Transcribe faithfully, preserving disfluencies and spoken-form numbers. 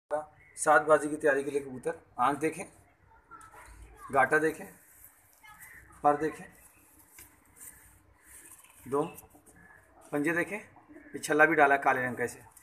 सात बाजी की तैयारी के लिए कबूतर। आंख देखें, गाटा देखें, पर देखें, दो पंजे देखें, ये छल्ला भी डाला काले रंग का इसे।